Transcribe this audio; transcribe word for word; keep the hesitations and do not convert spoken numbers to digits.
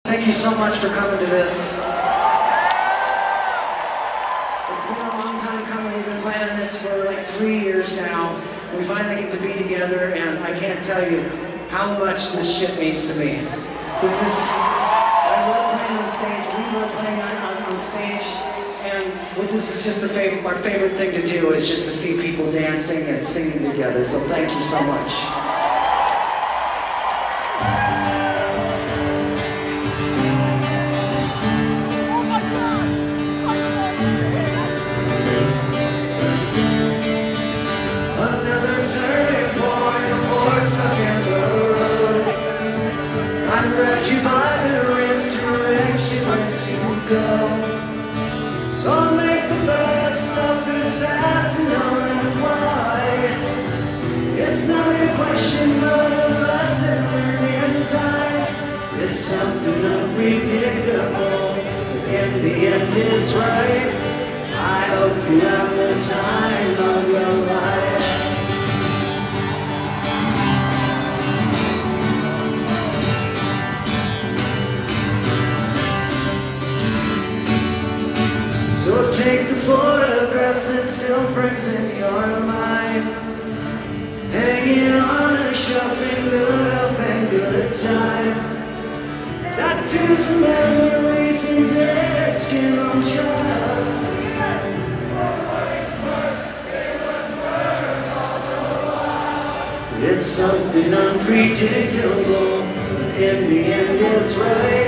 Thank you so much for coming to this. It's been a long time coming. We've been planning this for like three years now. We finally get to be together, and I can't tell you how much this shit means to me. This is, I love playing on stage. We love playing on, on, on stage, and well, this is just the favorite, our favorite thing to do is just to see people dancing and singing together. So thank you so much. Stuck in the road, I grabbed you by the wrist, direction where to go. So make the best of this ass and don't ask why. It's not a question but a lesson learned in time. It's something unpredictable, but in the end it's right. I hope you have the time of your life. So take the photographs that still framed in your mind, hanging on a shelf in good up and good time. Tattoos and memories and dead skin on trust. It's something unpredictable, in the end it's right.